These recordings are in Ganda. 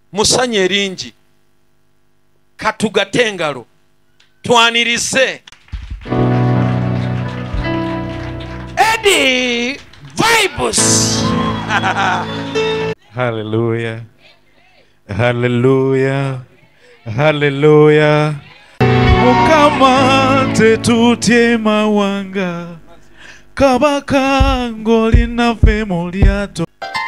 musanye eringi katugate engalo twanirise Eddie Vibes. Hallelujah. Hallelujah. Hallelujah. Mukama tetutye mawanga kabaka ng'olinaffe mu lyato.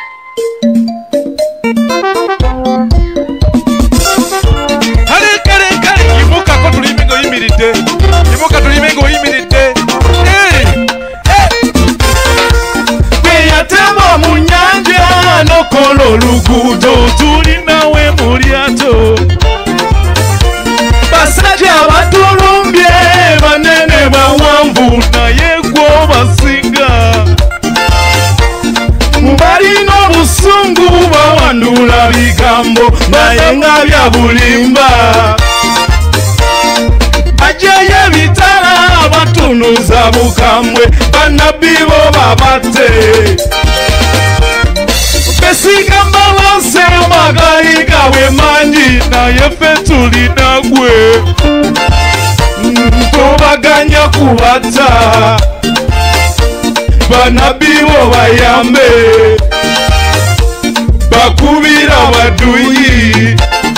Kale yimuka ko tulime ng'oyimiridde. Yimuka tulime ng'oyimiridde. Bwe yatemba mu nnyanja n'okola oluguudo tulinawe mu lyato. Basajja batulumbye banene bawanvu naye gwe obasinga. Balina obusungu bawandula bigambo naye nga bya bulimba. Bajjayo ebitala batunuza bukambwe bannabbi bo babatte. Besigamba bose amagali gawe mangi naye ffe tulina gwe. Tobaganya kubatta bannabbi bo bayambe bakubira baduyi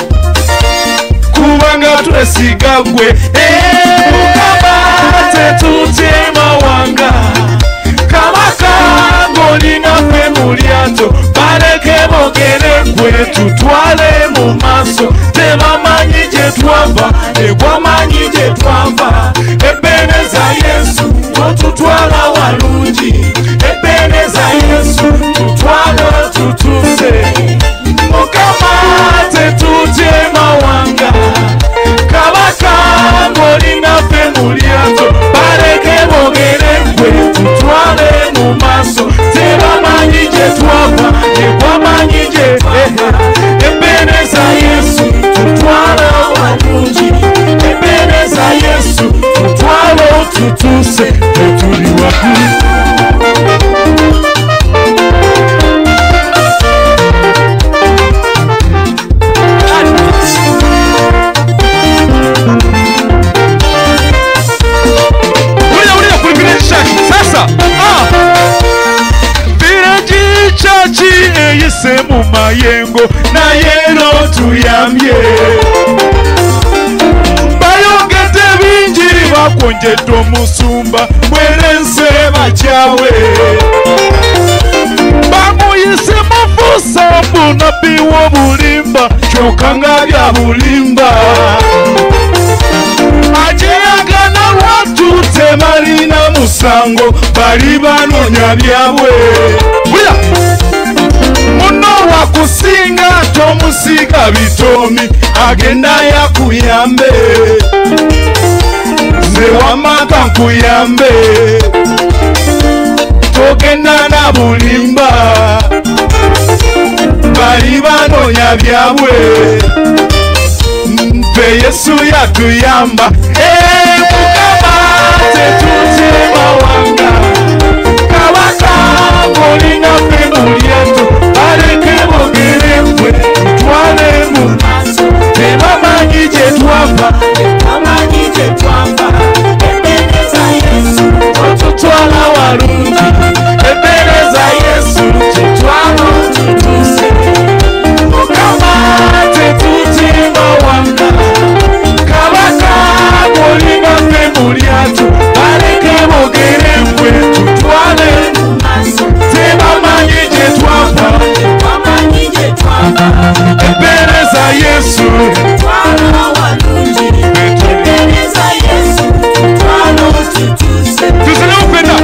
kubanga twesiga gwe. Mukama tetutye mawanga kabaka ng'olinaffe mu lyato baleke bogere gwe tutwale mu maaso tebamanyi gye twava egwamanyi gye twava. Ebeneza Yesu otutwala walungi Ebeneza Yesu tutwala tutuse. Mukama tetutye mawanga kabaka ng'olinaffe mu lyato baleke bogere gwe tutwale mu maaso tebamanyi gye twava egwamanyi gye Ebeneza Yesu tutwala walungi Ebeneza Yesu tutwala tutuse tetuli waggulu. Eyise mu mayengo naye no tuyambye. Bayongedde bingi bakonjedde omusumba mwerense bakyawe. Bamuyise mufuusa bunabbi w'obulimba kyokka nga bya bulimba. Ajeragana lwatu tebalina musango bali banoonya byabwe. Muno wakusinga tomusiga bitomi agenda yakuyambe. Nze wamaka nkuyambe togenda na bulimba bali banoonya byabwe. Mpe Yesu yatuyamba. Mukama tetutye mawanga kabaka ng'olinaffe mu lyato baleke bogere gwe tutwale mu maaso tebamanyi gye twava tebamanyi gye twava. Ebeneza Yesu otutwala walungi Ebeneza Yesu tutwala tutuse. Mukama tetutye mawanga kabaka ng'olinaffe mu lyato baleke bogere gwe tutwale mu maaso tebamanyi gye twava tebamanyi gye twava. Ebeneza Yesu tutwala walungi Ebeneza Yesu tutwala tutuse. Tuzile upenda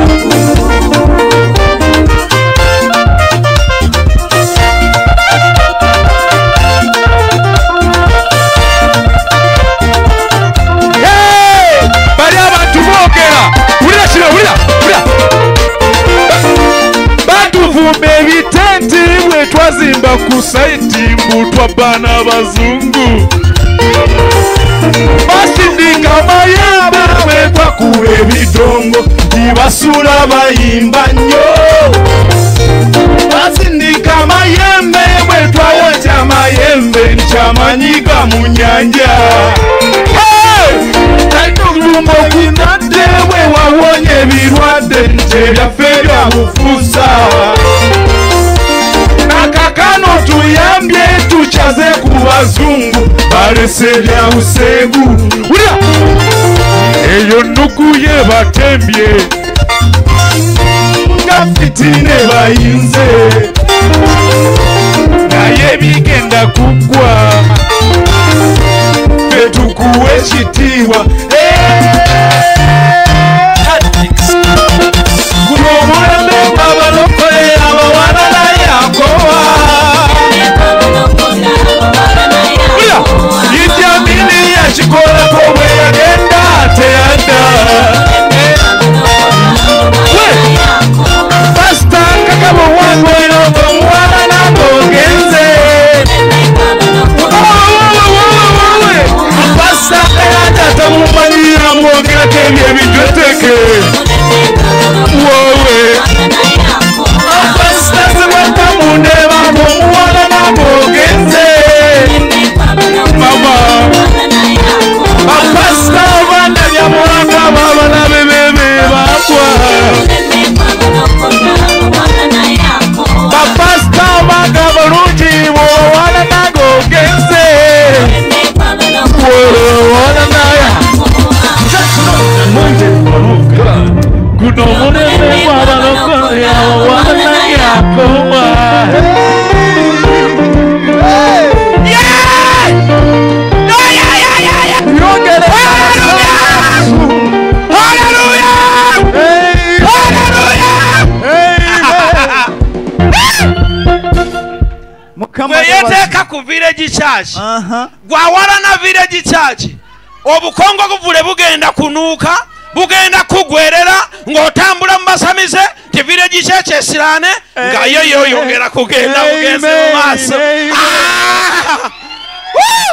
bali abantu boogera wulira kino wulira batuvumba ebitenti bwe twazimba ku saiti mbu twabbana abazungu. Basindika amayembe bwe twakuba ebidongo ntibasula bayimba nnyo. Basindika amayembe bwe twawonja amayembe nkyamanyiga mu nnyanja taitulumba okunadde bwe wawonye ebirwadde nti ebyaffe byabufuusa nakakano tuyambye tukyaze ku bazungu balese ebyabuseegu eyo nnuku ye batembye nga fitine bayinze naye bigenda kuggwa tetukuwa ekitiibwa guno omwami abalokole abawalala yakowa Idyamini yakikolako bwe yagenda teyadda pasita kakabo wangwero omuwala nagogenze pasita kayanja tamumanyira mwongerako ebyo ebijweteke wowe pasita zibatamundeeba ng'omuwala nagogenze mama pasita abaana byamulaka babalabe bebe bakwa bapasita abaga bulungi bwowala nagogenze wala naya guno mulembe gwabalokole wala nayakoma Yeteeka ku village church gwawala na village church obukongo buvule bugenda kunuuka bugenda kugwerera ng'otambula mu basamize ti village church esirane nga yo yongera kugenda bugenze mu maaso